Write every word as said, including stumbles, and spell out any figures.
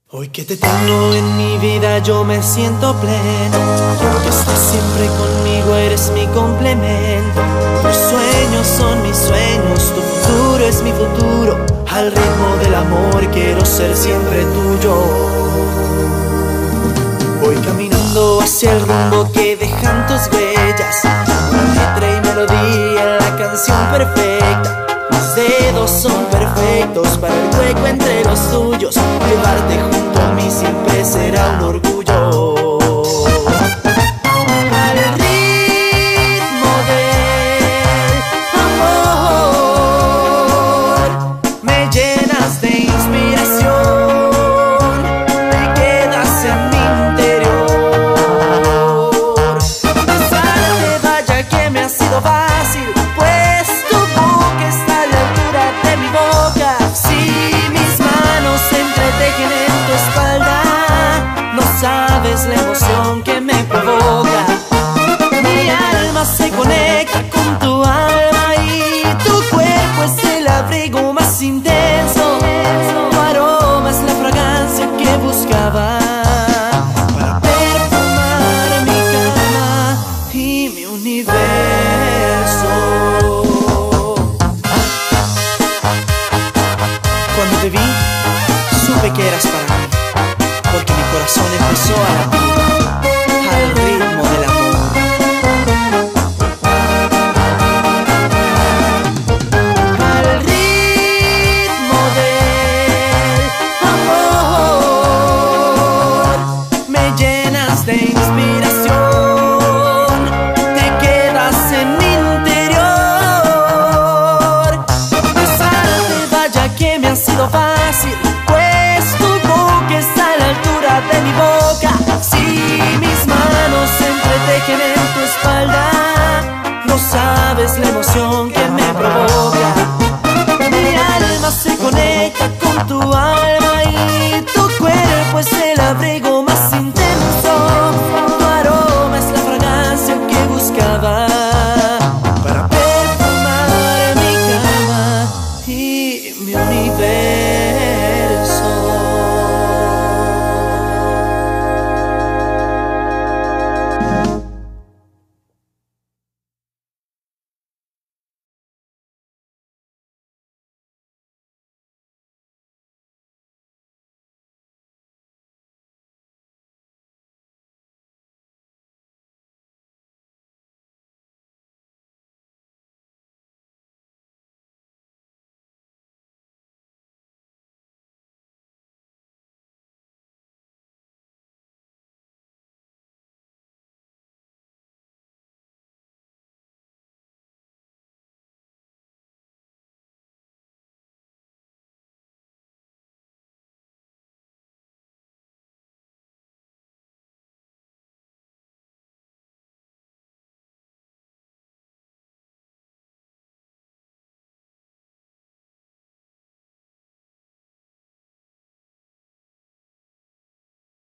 Hoy que te tengo en mi vida yo me siento pleno. Porque estás siempre conmigo, eres mi complemento. Tus sueños son mis sueños, tu futuro es mi futuro. Al ritmo del amor quiero ser siempre tuyo. Voy caminando hacia el rumbo que dejan tus huellas. Letra y melodía, la canción perfecta. Mis dedos son perfectos para el hueco entre los tuyos. Llevarte junto a mí siempre será un orgullo. Al ritmo del amor me llenas de inspiración, te quedas en mi interior. Besarte vaya que me ha sido fácil, pues tu boca está a la altura de mi boca. Si mis manos se entretejen en tu espalda, no sabes la emoción que me provoca. Mi alma se conecta con tu alma y tu cuerpo es el abrigo más intenso. Tu aroma es la fragancia que buscaba para perfumar mi cama y mi universo. Cuando te vi, supe que eras para mí, porque mi corazón empezó a latir.